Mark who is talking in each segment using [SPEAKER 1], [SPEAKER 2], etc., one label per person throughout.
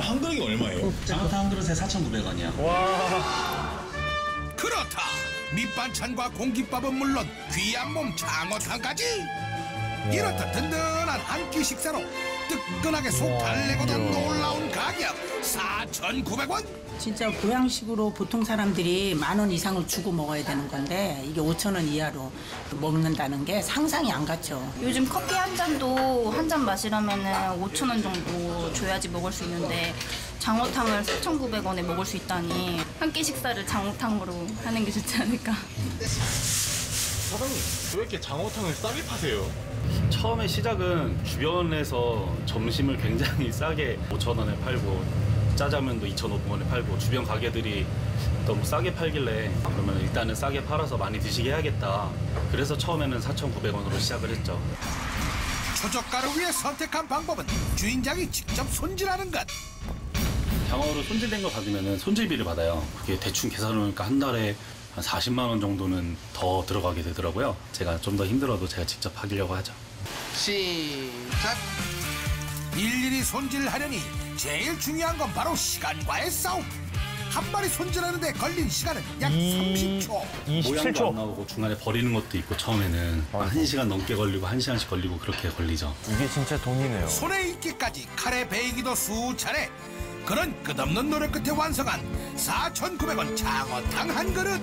[SPEAKER 1] 한 그릇이 얼마예요?
[SPEAKER 2] 장어탕 한 그릇에 4,900원이야.
[SPEAKER 1] 와.
[SPEAKER 3] 그렇다. 밑반찬과 공깃밥은 물론 귀한 몸 장어탕까지. 이렇듯 든든한 한 끼 식사로 뜨끈하게 속 달래고도 놀라운 가격 4,900원.
[SPEAKER 4] 진짜 보양식으로 보통 사람들이 10,000원 이상을 주고 먹어야 되는 건데 이게 5,000원 이하로 먹는다는 게 상상이 안 갔죠.
[SPEAKER 5] 요즘 커피 한 잔도 한 잔 마시려면은 5,000원 정도 줘야지 먹을 수 있는데 장어탕을 4,900원에 먹을 수 있다니 한 끼 식사를 장어탕으로 하는 게 좋지 않을까.
[SPEAKER 1] 사장님, 왜 이렇게 장어탕을 싸게 파세요?
[SPEAKER 2] 처음에 시작은 주변에서 점심을 굉장히 싸게 5,000원에 팔고 짜장면도 2,500원에 팔고 주변 가게들이 너무 싸게 팔길래 그러면 일단은 싸게 팔아서 많이 드시게 해야겠다. 그래서 처음에는 4,900원으로 시작을 했죠.
[SPEAKER 3] 초저가를 위해 선택한 방법은 주인장이 직접 손질하는 것.
[SPEAKER 2] 장어로 손질된 거 받으면 손질비를 받아요. 그게 대충 계산해보니까 한 달에 한 40만 원 정도는 더 들어가게 되더라고요. 제가 좀 더 힘들어도 제가 직접 하려고 하죠.
[SPEAKER 3] 시작. 일일이 손질하려니 제일 중요한 건 바로 시간과의 싸움. 한 마리 손질하는데 걸린 시간은 약 30초.
[SPEAKER 2] 모양도 안 나오고 중간에 버리는 것도 있고 처음에는 1시간 넘게 걸리고 1시간씩 걸리고 그렇게 걸리죠.
[SPEAKER 6] 이게 진짜 돈이네요.
[SPEAKER 3] 손에 익기까지 칼에 베이기도 수차례. 그런 끝없는 노력 끝에 완성한 4,900원 장어탕 한 그릇.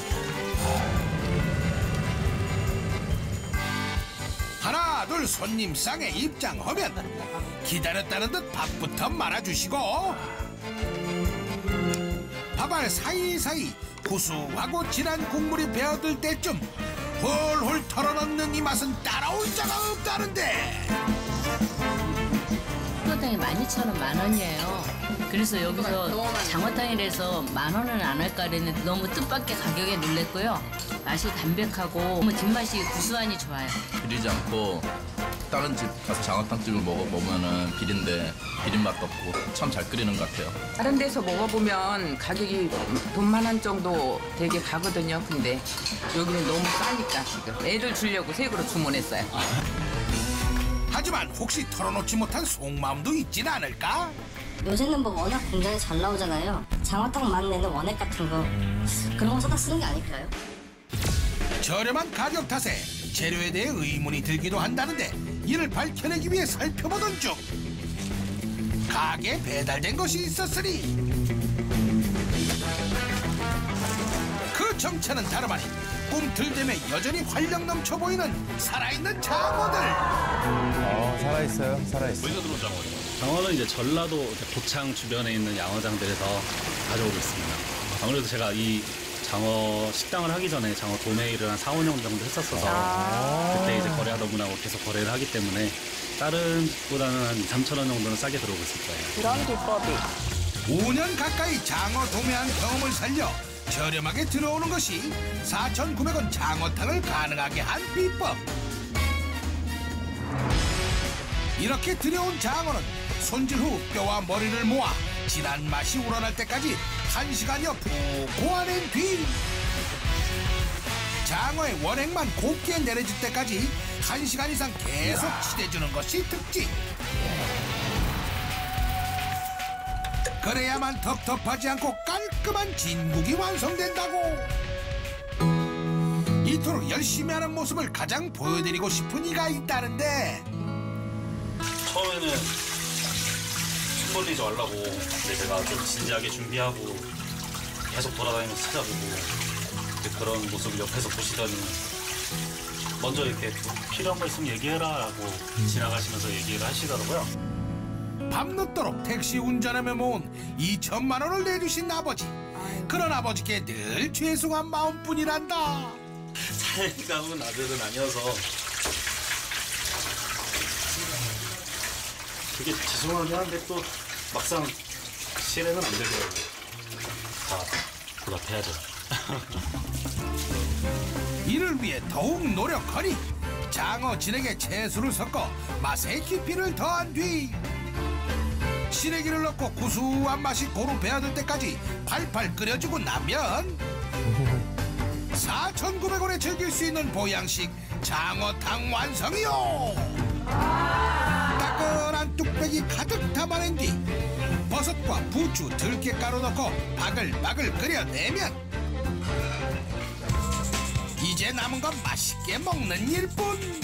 [SPEAKER 3] 하나 둘 손님 상에 입장하면 기다렸다는 듯 밥부터 말아주시고 밥알 사이사이 구수하고 진한 국물이 배어들 때쯤 훌훌 털어넣는 이 맛은 따라올 자가 없다는데.
[SPEAKER 7] 장어탕이 12,000원 10,000원이에요. 그래서 여기서 장어탕이라서 10,000원은 안 할까 그랬는데 너무 뜻밖의 가격에 놀랬고요. 맛이 담백하고 너무 뒷맛이 구수하니 좋아요.
[SPEAKER 8] 비리지 않고 다른 집 가서 장어탕집을 먹어보면은 비린데 비린맛도 없고 참 잘 끓이는 것 같아요.
[SPEAKER 9] 다른 데서 먹어보면 가격이 돈 10,000원 정도 되게 가거든요. 근데 여기는 너무 싸니까 지금 애들 주려고 세 그릇 주문했어요.
[SPEAKER 3] 하지만 혹시 털어놓지 못한 속마음도 있진 않을까?
[SPEAKER 10] 요새는 뭐 워낙 공장에 잘 나오잖아요. 장어탕만 내는 원액 같은 거 그런 거 사다 쓰는 게 아닐까요?
[SPEAKER 3] 저렴한 가격 탓에 재료에 대해 의문이 들기도 한다는데 이를 밝혀내기 위해 살펴보던 중 가게에 배달된 것이 있었으니 그 정체는 다름 아닌 꿈틀대며 여전히 활력 넘쳐 보이는 살아있는 장어들.
[SPEAKER 6] 살아있어요. 살아있어요.
[SPEAKER 1] 어디서 들어온 장어예요?
[SPEAKER 2] 장어는 이제 전라도 고창 주변에 있는 양어장들에서 가져오고 있습니다. 아무래도 제가 이 장어 식당을 하기 전에 장어 도매일을 한 4, 5년 정도 했었어서 그때 이제 거래하다 보면 계속 거래를 하기 때문에 다른 집보다는 한 2, 3천 원 정도는 싸게 들어오고 있을 거예요.
[SPEAKER 9] 그런 비법이
[SPEAKER 3] 5년 가까이 장어 도매한 경험을 살려 저렴하게 들어오는 것이 4,900원 장어탕을 가능하게 한 비법. 이렇게 들여온 장어는 손질 후 뼈와 머리를 모아 진한 맛이 우러날 때까지 1시간여 푹 고아낸 뒤 장어의 원액만 곱게 내려질 때까지 1시간 이상 계속 칠해주는 것이 특징. 그래야만 텁텁하지 않고 깔끔한 진국이 완성된다고. 이토록 열심히 하는 모습을 가장 보여드리고 싶은 이가 있다는데.
[SPEAKER 2] 처음에는 숨 벌리지 말라고 근데 제가 좀 진지하게 준비하고 계속 돌아다니면서 찾아보고 그런 모습을 옆에서 보시더니 먼저 이렇게 필요한 거 있으면 얘기해라 라고 지나가시면서 얘기를 하시더라고요.
[SPEAKER 3] 밤늦도록 택시 운전하며 모은 2,000만 원을 내주신 아버지. 그런 아버지께 늘 죄송한 마음뿐이란다.
[SPEAKER 2] 살다운 아들은 아니어서 그게 죄송하긴 한데 또 막상 실행은 안 되더라고요. 다 보답해야죠.
[SPEAKER 3] 이를 위해 더욱 노력하니 장어 진액에 채소를 섞어 맛의 깊이를 더한 뒤 시래기를 넣고 구수한 맛이 고루 배어들 때까지 팔팔 끓여주고 나면 4,900원에 즐길 수 있는 보양식 장어탕 완성이요. 따끈한 뚝배기 가득 담아낸 뒤 버섯과 부추, 들깨가루 넣고 바글바글 끓여내면 이제 남은 건 맛있게 먹는 일뿐.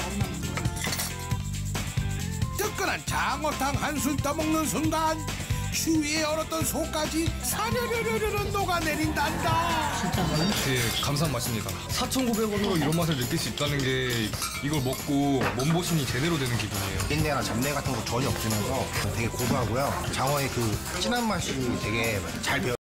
[SPEAKER 3] 뜨끈한 장어탕 한술 떠먹는 순간 추위에 얼었던 속까지 사르르르르 녹아내린단다.
[SPEAKER 11] 네, 감사한 맛입니다. 4,900원으로 이런 맛을 느낄 수 있다는 게 이걸 먹고 몸보신이 제대로 되는 기분이에요.
[SPEAKER 12] 비린내나 잡내 같은 거 전혀 없으면서 되게 고소하고요. 장어의 그 진한 맛이 되게 잘 배어